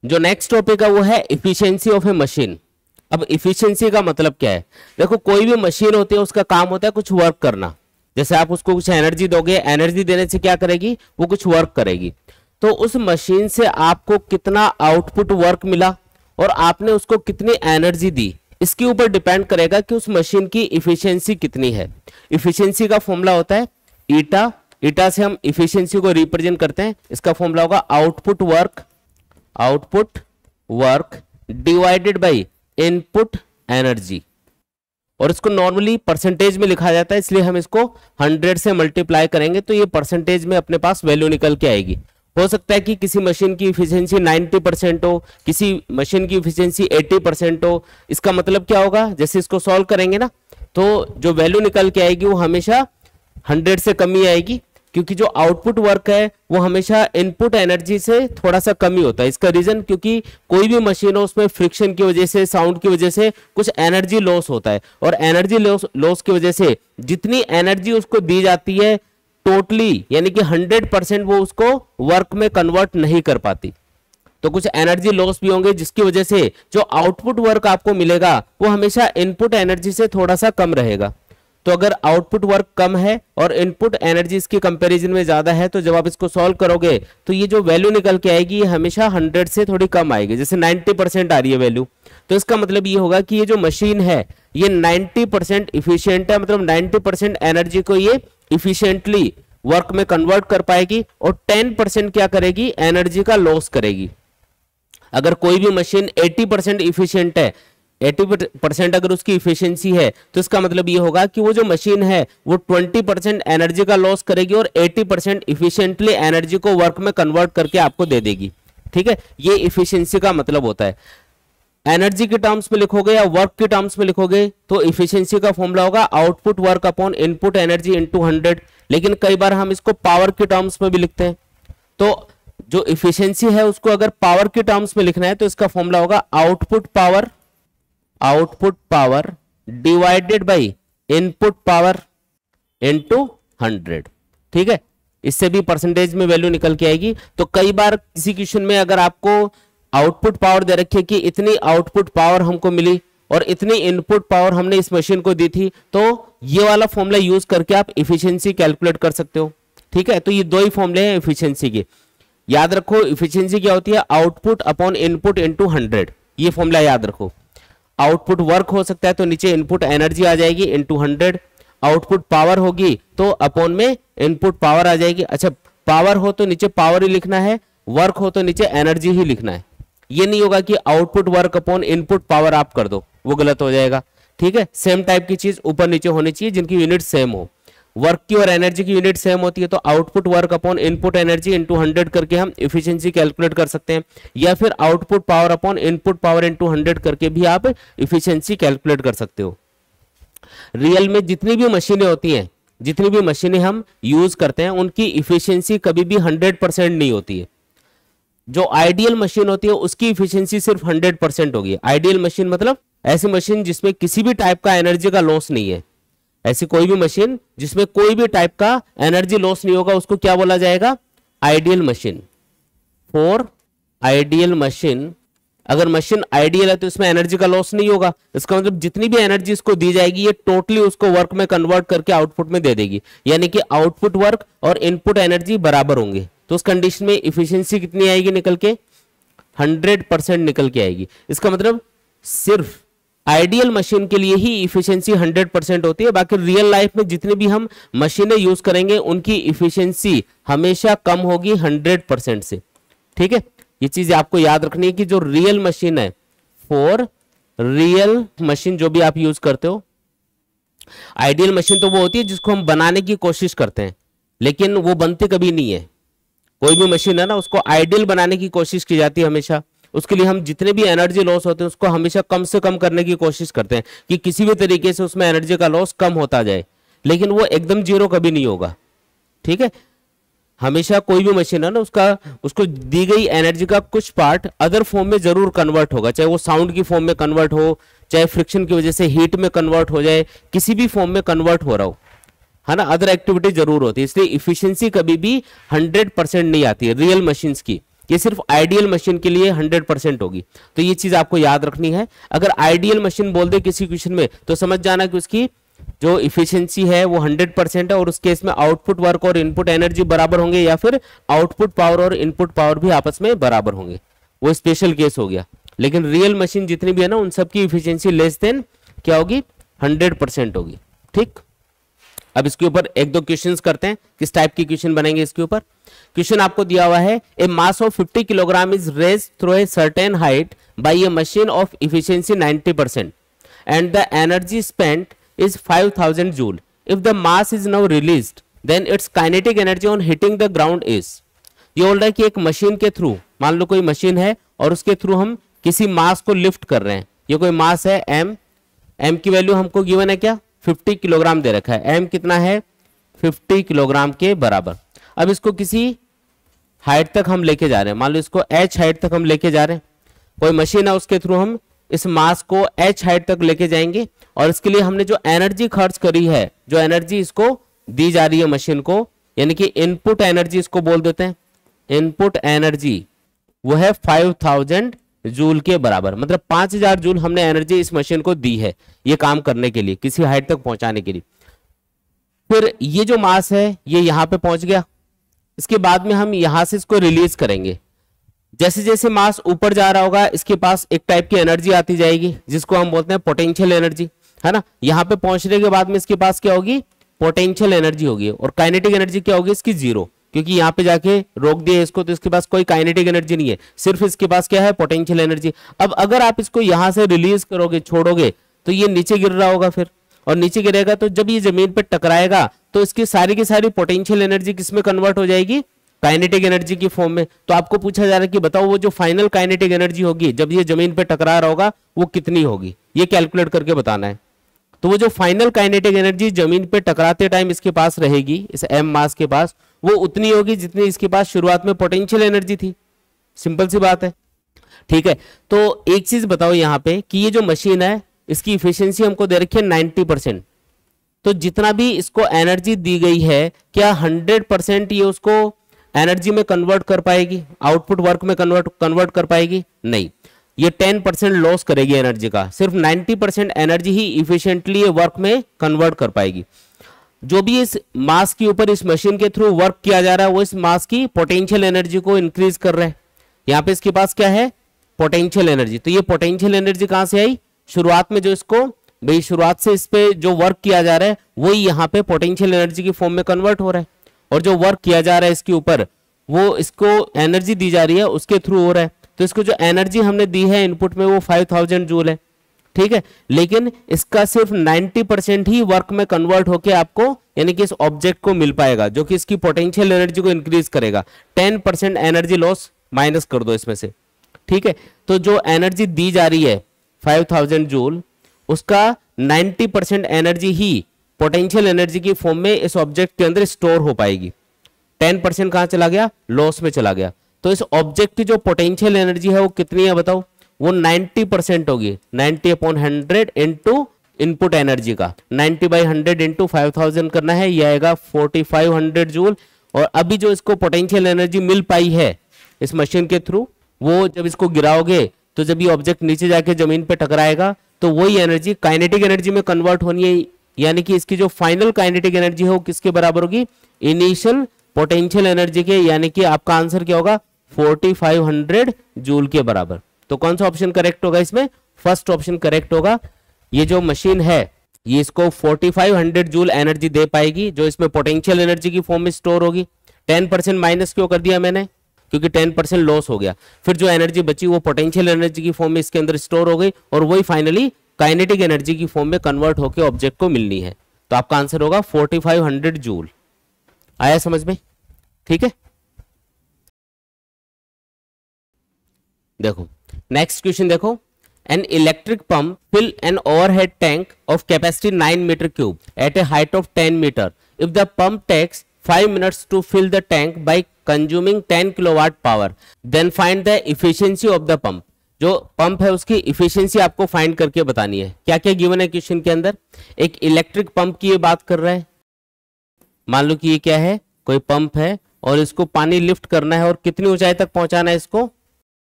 जो next topic है वो है इफिशियंसी ऑफ ए मशीन। अब इफिशियंसी का मतलब क्या है? देखो, कोई भी मशीन होती है उसका काम होता है कुछ वर्क करना। जैसे आप उसको कुछ एनर्जी दोगे, एनर्जी देने से क्या करेगी? वो कुछ वर्क करेगी। तो उस मशीन से आपको कितना आउटपुट वर्क मिला और आपने उसको कितनी एनर्जी दी, इसके ऊपर डिपेंड करेगा कि उस मशीन की इफिशियंसी कितनी है। इफिशियंसी का फॉर्मूला होता है ईटा। ईटा से हम इफिशियंसी को रिप्रेजेंट करते हैं। इसका फॉर्मूला होगा output work divided by input energy, और इसको नॉर्मली परसेंटेज में लिखा जाता है, इसलिए हम इसको 100 से मल्टीप्लाई करेंगे तो ये परसेंटेज में अपने पास वैल्यू निकल के आएगी। हो सकता है कि किसी मशीन की इफिशियंसी 90% हो, किसी मशीन की इफिशियंसी 80% हो। इसका मतलब क्या होगा? जैसे इसको सॉल्व करेंगे ना, तो जो वैल्यू निकल के आएगी वो हमेशा 100 से कम ही आएगी, क्योंकि जो आउटपुट वर्क है वो हमेशा इनपुट एनर्जी से थोड़ा सा कम ही होता है। इसका रीजन, क्योंकि कोई भी मशीन हो उसमें फ्रिक्शन की वजह से, साउंड की वजह से कुछ एनर्जी लॉस होता है, और एनर्जी लॉस की वजह से जितनी एनर्जी उसको दी जाती है टोटली, यानी कि 100% वो उसको वर्क में कन्वर्ट नहीं कर पाती। तो कुछ एनर्जी लॉस भी होंगे, जिसकी वजह से जो आउटपुट वर्क आपको मिलेगा वो हमेशा इनपुट एनर्जी से थोड़ा सा कम रहेगा। तो अगर आउटपुट वर्क कम है और इनपुट एनर्जी इसकी कंपैरिजन में ज्यादा है, तो जब आप इसको सॉल्व करोगे तो ये जो वैल्यू निकल के आएगी ये हमेशा 100 से थोड़ी कम आएगी। जैसे 90% आ रही है वैल्यू, तो इसका मतलब ये होगा कि ये जो मशीन है ये 90% इफिशियंट है, मतलब 90% एनर्जी को ये इफिशियंटली वर्क में कन्वर्ट कर पाएगी, और 10% क्या करेगी? एनर्जी का लॉस करेगी। अगर कोई भी मशीन 80% इफिशियंट है, 80% अगर उसकी इफिशियंसी है, तो इसका मतलब ये होगा कि वो जो मशीन है वो 20% एनर्जी का लॉस करेगी और 80% इफिशियंटली एनर्जी को वर्क में कन्वर्ट करके आपको दे देगी। ठीक है, ये इफिशियंसी का मतलब होता है। एनर्जी के टर्म्स में लिखोगे या वर्क के टर्म्स में लिखोगे तो इफिशियंसी का फॉर्मूला होगा output work upon input energy into 100, लेकिन कई बार हम इसको पावर के टर्म्स में भी लिखते हैं। तो जो इफिशियंसी है उसको अगर पावर के टर्म्स में लिखना है तो इसका फॉर्मूला होगा output power divided by input power into 100। ठीक है, इससे भी परसेंटेज में वैल्यू निकल के आएगी। तो कई बार किसी क्वेश्चन में अगर आपको आउटपुट पावर दे रखी है कि इतनी आउटपुट पावर हमको मिली और इतनी इनपुट पावर हमने इस मशीन को दी थी, तो ये वाला फॉर्मूला यूज करके आप इफिशियंसी कैलकुलेट कर सकते हो। ठीक है, तो ये दो ही फॉर्मूले हैं इफिशियंसी के। याद रखो, इफिशियंसी क्या होती है? Output upon input into 100। ये फॉर्मूला याद रखो। आउटपुट वर्क हो सकता है तो नीचे इनपुट एनर्जी आ जाएगी इनटू 100। आउटपुट पावर होगी तो अपॉन में इनपुट पावर आ जाएगी। अच्छा, पावर हो तो नीचे पावर ही लिखना है, वर्क हो तो नीचे एनर्जी ही लिखना है। ये नहीं होगा कि output work upon input power आप कर दो, वो गलत हो जाएगा। ठीक है, सेम टाइप की चीज ऊपर नीचे होनी चाहिए जिनकी यूनिट सेम हो। वर्क की और एनर्जी की यूनिट सेम होती है तो output work upon input energy into 100 करके हम इफिशियंसी कैलकुलेट कर सकते हैं, या फिर output power upon input power into 100 करके भी आप इफिशियंसी कैलकुलेट कर सकते हो। रियल में जितनी भी मशीनें होती हैं, जितनी भी मशीनें हम यूज करते हैं, उनकी इफिशियंसी कभी भी 100% नहीं होती है। जो आइडियल मशीन होती है उसकी इफिशियंसी सिर्फ 100% होगी। आइडियल मशीन मतलब ऐसी मशीन जिसमें किसी भी टाइप का एनर्जी का लॉस नहीं है। ऐसी कोई भी मशीन जिसमें कोई भी टाइप का एनर्जी लॉस नहीं होगा उसको क्या बोला जाएगा? Ideal machine. For ideal machine, अगर मशीन आइडियल है तो इसमें एनर्जी का लॉस नहीं होगा। इसका मतलब जितनी भी एनर्जी इसको दी जाएगी ये टोटली उसको वर्क में कन्वर्ट करके आउटपुट में दे देगी, यानी कि आउटपुट वर्क और इनपुट एनर्जी बराबर होंगे। तो उस कंडीशन में इफिशियंसी कितनी आएगी निकल के? 100% निकल के आएगी। इसका मतलब सिर्फ आइडियल मशीन के लिए ही इफिशियंसी 100% होती है। बाकी रियल लाइफ में जितनी भी हम मशीनें यूज करेंगे उनकी इफिशियंसी हमेशा कम होगी 100% से। ठीक है, ये चीज आपको याद रखनी है कि जो रियल मशीन है, फॉर रियल मशीन जो भी आप यूज करते हो, आइडियल मशीन तो वो होती है जिसको हम बनाने की कोशिश करते हैं लेकिन वो बनती कभी नहीं है। कोई भी मशीन है ना, उसको आइडियल बनाने की कोशिश की जाती है हमेशा। उसके लिए हम जितने भी एनर्जी लॉस होते हैं उसको हमेशा कम से कम करने की कोशिश करते हैं कि किसी भी तरीके से उसमें एनर्जी का लॉस कम होता जाए, लेकिन वो एकदम जीरो कभी नहीं होगा। ठीक है, हमेशा कोई भी मशीन है ना, उसको दी गई एनर्जी का कुछ पार्ट अदर फॉर्म में जरूर कन्वर्ट होगा, चाहे वो साउंड की फॉर्म में कन्वर्ट हो, चाहे फ्रिक्शन की वजह से हीट में कन्वर्ट हो जाए, किसी भी फॉर्म में कन्वर्ट हो रहा हो, है ना, अदर एक्टिविटी जरूर होती है। इसलिए इफिशियंसी कभी भी 100% नहीं आती है रियल मशीन्स की। ये सिर्फ आइडियल मशीन के लिए 100% होगी। तो ये चीज आपको याद रखनी है। अगर आइडियल मशीन बोल दे किसी क्वेश्चन में तो समझ जाना कि उसकी जो इफिशियंसी है वो 100% है, और उस केस में आउटपुट वर्क और इनपुट एनर्जी बराबर होंगे, या फिर आउटपुट पावर और इनपुट पावर भी आपस में बराबर होंगे, वो स्पेशल केस हो गया। लेकिन रियल मशीन जितनी भी है ना उन सबकी इफिशियंसी लेस देन क्या होगी, 100% होगी। ठीक, अब इसके ऊपर एक दो क्वेश्चंस करते हैं, किस टाइप की क्वेश्चन बनेंगे इसके ऊपर। क्वेश्चन आपको दिया हुआ है, a mass of 50 kilogram is raised through a certain height by a machine of efficiency 90% and the energy spent is 5000 joule. If the mass is now released, then its kinetic energy on hitting the ground is। ये बोल रहा है कि एक machine के through, मान लो कोई machine है और उसके थ्रू हम किसी मास को लिफ्ट कर रहे हैं। ये कोई मास है m की वैल्यू हमको गिवन है क्या, 50 किलोग्राम दे रखा है। m कितना है, 50 किलोग्राम के बराबर। अब इसको किसी हाइट तक हम लेके जा रहे हैं, मान लो इसको h हाइट तक हम लेके जा रहे हैं। कोई मशीन है उसके थ्रू हम इस मास को h हाइट तक लेके जाएंगे, और इसके लिए हमने जो एनर्जी खर्च करी है, जो एनर्जी इसको दी जा रही है मशीन को, यानी कि इनपुट एनर्जी इसको बोल देते हैं, इनपुट एनर्जी वो है 5000 जूल के बराबर। मतलब 5000 जूल हमने एनर्जी इस मशीन को दी है ये काम करने के लिए, किसी हाइट तक पहुंचाने के लिए। फिर ये जो मास है ये यहां पे पहुंच गया, इसके बाद में हम यहां से इसको रिलीज करेंगे। जैसे जैसे मास ऊपर जा रहा होगा इसके पास एक टाइप की एनर्जी आती जाएगी जिसको हम बोलते हैं पोटेंशियल एनर्जी, है ना। यहाँ पे पहुंचने के बाद में इसके पास क्या होगी, पोटेंशियल एनर्जी होगी, और काइनेटिक एनर्जी क्या होगी इसकी, जीरो, क्योंकि यहाँ पे जाके रोक दिया इसको तो इसके पास कोई काइनेटिक एनर्जी नहीं है, सिर्फ इसके पास क्या है, पोटेंशियल एनर्जी। अब अगर आप इसको यहाँ से रिलीज करोगे, छोड़ोगे, तो ये नीचे गिर रहा होगा फिर, और नीचे गिरेगा तो जब ये जमीन पे टकराएगा तो इसकी सारी की सारी पोटेंशियल एनर्जी किसमें कन्वर्ट हो जाएगी, काइनेटिक एनर्जी की फॉर्म में। तो आपको पूछा जा रहा है कि बताओ वो जो फाइनल काइनेटिक एनर्जी होगी जब ये जमीन पे टकरा रहा होगा वो कितनी होगी, ये कैलकुलेट करके बताना है। तो वो जो फाइनल काइनेटिक एनर्जी जमीन पे टकराते टाइम इसके पास रहेगी, इस m मास के पास, वो उतनी होगी जितनी इसके पास शुरुआत में पोटेंशियल एनर्जी थी। सिंपल सी बात है, ठीक है। तो एक चीज बताओ यहाँ पे कि ये जो मशीन है इसकी इफिशियंसी हमको दे रखी है 90%। तो जितना भी इसको एनर्जी दी गई है क्या 100% ये उसको एनर्जी में कन्वर्ट कर पाएगी, आउटपुट वर्क में कन्वर्ट कर पाएगी? नहीं, ये 10% लॉस करेगी एनर्जी का। सिर्फ 90% एनर्जी ही इफिशिएंटली ये वर्क में कन्वर्ट कर पाएगी। जो भी इस मास के ऊपर इस मशीन के थ्रू वर्क किया जा रहा है वो इस मास की पोटेंशियल एनर्जी को इंक्रीज कर रहा है। यहाँ पे इसके पास क्या है, पोटेंशियल एनर्जी। तो ये पोटेंशियल एनर्जी कहां से आई, शुरुआत में जो इसको भाई शुरुआत से इस पे जो वर्क किया जा रहा है वही यहाँ पे पोटेंशियल एनर्जी की फॉर्म में कन्वर्ट हो रहा है, और जो वर्क किया जा रहा है इसके ऊपर वो इसको एनर्जी दी जा रही है उसके थ्रू हो रहा है। तो इसको जो एनर्जी हमने दी है इनपुट में वो 5000 जूल है, ठीक है। लेकिन इसका सिर्फ 90% ही वर्क में कन्वर्ट होके आपको यानी कि इस ऑब्जेक्ट को मिल पाएगा जो कि इसकी पोटेंशियल एनर्जी को इंक्रीज करेगा। 10% एनर्जी लॉस माइनस कर दो इसमें से, ठीक है। तो जो एनर्जी दी जा रही है 5000 जूल, उसका 90% एनर्जी ही पोटेंशियल एनर्जी की फॉर्म में इस ऑब्जेक्ट के अंदर स्टोर हो पाएगी। 10% कहां चला गया, लॉस में चला गया। तो इस ऑब्जेक्ट की जो पोटेंशियल एनर्जी है वो कितनी है बताओ, वो 90% होगी। 90/100 इंटू इनपुट एनर्जी का 90/100 इंटू 5000 करना है, यह आएगा 4500 जूल। और अभी जो इसको पोटेंशियल एनर्जी मिल पाई है इस मशीन के थ्रू, वो जब इसको गिराओगे तो जब ये ऑब्जेक्ट नीचे जाके जमीन पे टकराएगा तो वही एनर्जी काइनेटिक एनर्जी में कन्वर्ट होनी है, यानी कि इसकी जो फाइनल काइनेटिक एनर्जी है वो किसके बराबर होगी, इनिशियल पोटेंशियल एनर्जी के, यानी कि आपका आंसर क्या होगा 4500 जूल के बराबर। तो कौन सा ऑप्शन करेक्ट होगा इसमें, फर्स्ट ऑप्शन करेक्ट होगा। ये जो मशीन है ये इसको 4500 जूल एनर्जी दे पाएगी जो इसमें पोटेंशियल एनर्जी की फॉर्म में स्टोर होगी। 10% माइनस क्यों कर दिया मैंने, क्योंकि 10% लॉस हो गया। फिर जो एनर्जी बची वो पोटेंशियल एनर्जी की फॉर्म में इसके अंदर स्टोर हो गई और वही फाइनली काइनेटिक एनर्जी की फॉर्म में कन्वर्ट होकर ऑब्जेक्ट को मिलनी है। तो आपका आंसर होगा 4500 जूल। आया समझ में, ठीक है। देखो नेक्स्ट क्वेश्चन देखो, an electric pump fill an overhead tank of capacity 9 metre cube at a height of 10 metre if the pump takes 5 minutes to fill the tank by consuming 10 kilowatt power, then find the efficiency of the pump। जो pump है उसकी efficiency आपको find करके बतानी है। क्या क्या given है क्वेश्चन के अंदर, एक इलेक्ट्रिक पंप की ये बात कर रहा है। मान लो कि ये क्या है, कोई पंप है और इसको पानी लिफ्ट करना है और कितनी ऊंचाई तक पहुंचाना है इसको।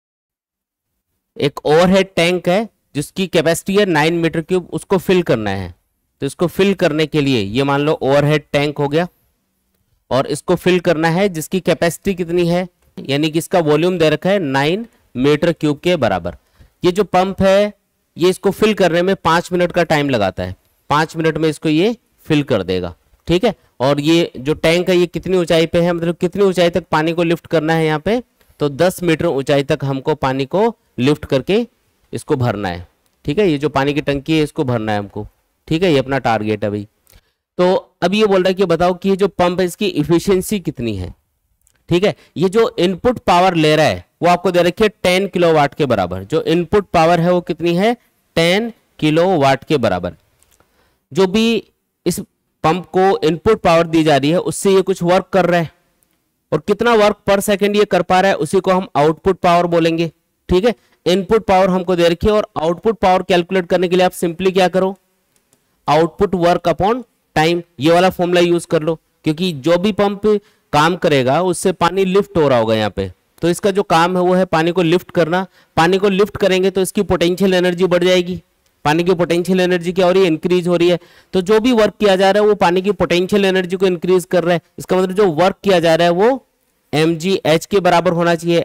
एक ओवरहेड टैंक है जिसकी कैपेसिटी है 9 मीटर क्यूब, उसको फिल करना है। तो इसको फिल करने के लिए ये मान लो ओवरहेड टैंक हो गया और इसको फिल करना है जिसकी कैपेसिटी कितनी है, यानी कि इसका वॉल्यूम दे रखा है 9 मीटर क्यूब के बराबर। ये जो पंप है ये इसको फिल करने में 5 मिनट का टाइम लगाता है, 5 मिनट में इसको ये फिल कर देगा, ठीक है। और ये जो टैंक है ये कितनी ऊंचाई पे है, मतलब कितनी ऊंचाई तक पानी को लिफ्ट करना है यहाँ पे, तो 10 मीटर ऊंचाई तक हमको पानी को लिफ्ट करके इसको भरना है, ठीक है। ये जो पानी की टंकी है इसको भरना है हमको, ठीक है। ये अपना टारगेट है भाई। तो अब ये बोल रहा है कि बताओ कि ये जो पंप है इसकी इफिशियंसी कितनी है, ठीक है। ये जो इनपुट पावर ले रहा है वो आपको दे रखी है 10 किलोवाट के बराबर। जो इनपुट पावर है वो कितनी है, 10 किलोवाट के बराबर। जो भी इस पंप को इनपुट पावर दी जा रही है उससे ये कुछ वर्क कर रहा है और कितना वर्क पर सेकंड ये कर पा रहा है उसी को हम आउटपुट पावर बोलेंगे, ठीक है। इनपुट पावर हमको दे रखी है और आउटपुट पावर कैलकुलेट करने के लिए आप सिंपली क्या करो, आउटपुट वर्क अपॉन टाइम, ये वाला फॉर्मूला यूज कर लो, क्योंकि जो भी पंप काम करेगा उससे पानी लिफ्ट हो रहा होगा यहाँ पे। तो इसका जो काम है वो है पानी को लिफ्ट करना। पानी को लिफ्ट करेंगे तो इसकी पोटेंशियल एनर्जी बढ़ जाएगी। पानी की पोटेंशियल एनर्जी क्या हो रही है, इंक्रीज हो रही है। तो जो भी वर्क किया जा रहा है वो पानी की पोटेंशियल एनर्जी को इंक्रीज कर रहा है। इसका मतलब जो वर्क किया जा रहा है वो mgh के बराबर होना चाहिए।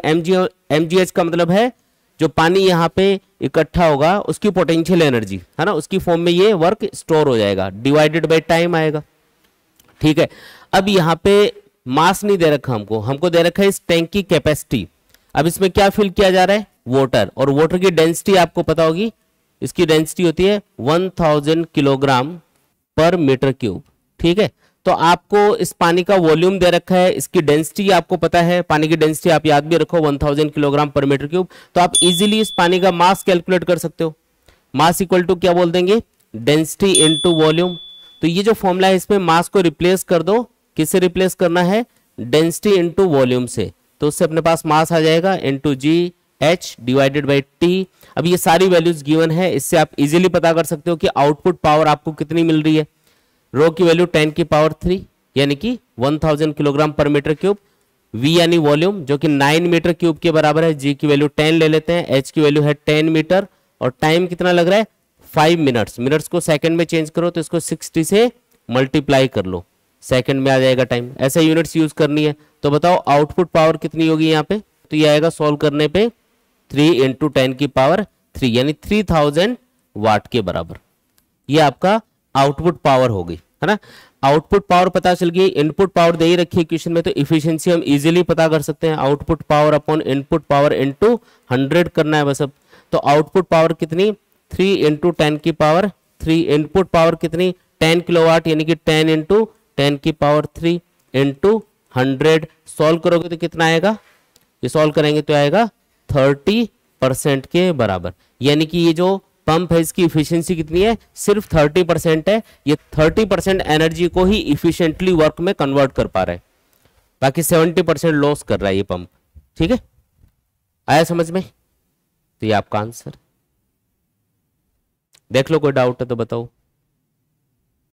mgh का मतलब है जो पानी यहाँ पे इकट्ठा होगा उसकी पोटेंशियल एनर्जी, है ना, उसकी फॉर्म में ये वर्क स्टोर हो जाएगा, डिवाइडेड बाय टाइम आएगा, ठीक है। अब यहाँ पे मास नहीं दे रखा हमको दे रखा है इस टैंक की कैपेसिटी। अब इसमें क्या फिल किया जा रहा है, वाटर, और वाटर की डेंसिटी आपको पता होगी, इसकी डेंसिटी होती है 1000 किलोग्राम पर मीटर क्यूब, ठीक है। तो आपको इस पानी का वॉल्यूम दे रखा है, इसकी डेंसिटी आपको पता है, पानी की डेंसिटी आप याद भी रखो 1000 किलोग्राम पर मीटर क्यूब। तो आप इजीली इस पानी का मास कैलकुलेट कर सकते हो। मास इक्वल टू क्या बोल देंगे, डेंसिटी इनटू वॉल्यूम। तो ये जो फॉर्मूला है इसमें मास को रिप्लेस कर दो, किससे रिप्लेस करना है, डेंसिटी इनटू वॉल्यूम से। तो उससे अपने पास मास आ जाएगा into G H divided by T. अब ये सारी वैल्यूज गिवन है, इससे आप इजीली पता कर सकते हो कि आउटपुट पावर आपको कितनी मिल रही है। रो की वैल्यू 10 की पावर 3 यानी कि 1000 kilogram per metre cube, V यानी वॉल्यूम जो कि 9 मीटर क्यूब के बराबर है, जी की वैल्यू 10 ले लेते हैं, एच की वैल्यू है 10 मीटर, और टाइम कितना लग रहा है 5 मिनट्स। मिनट्स को सेकंड में चेंज करो तो इसको 60 से मल्टीप्लाई कर लो, सेकंड में आ जाएगा टाइम। ऐसे यूनिट्स यूज करनी है। तो बताओ आउटपुट पावर कितनी होगी यहाँ पे, तो ये आएगा सॉल्व करने पे 3 इंटू 10 की पावर 3 यानी 3000 वाट के बराबर। ये आपका आउटपुट पावर हो गई, है ना। आउटपुट पावर पता चल गई, इनपुट पावर दे ही रखी है क्वेश्चन में, तो इफिशिएंसी हम इजीली पता कर सकते हैं। Output power upon input power into 100 करना है बस अब। तो आउटपुट पावर कितनी, 3 इंटू 10 की पावर 3, इनपुट पावर कितनी 10 किलोवाट यानी कि 10 इंटू 10 की पावर 3 इंटू 100। सॉल्व करोगे तो कितना आएगा, ये सॉल्व करेंगे तो आएगा 30% के बराबर। यानी कि ये जो पंप है इसकी इफिशिएंसी कितनी है, सिर्फ 30% है। ये 30% एनर्जी को ही इफिशिएंटली वर्क में कन्वर्ट कर पा रहा है, बाकी 70% लॉस कर रहा है ये पंप, ठीक है। आया समझ में, तो ये आपका आंसर। देख लो कोई डाउट है तो बताओ।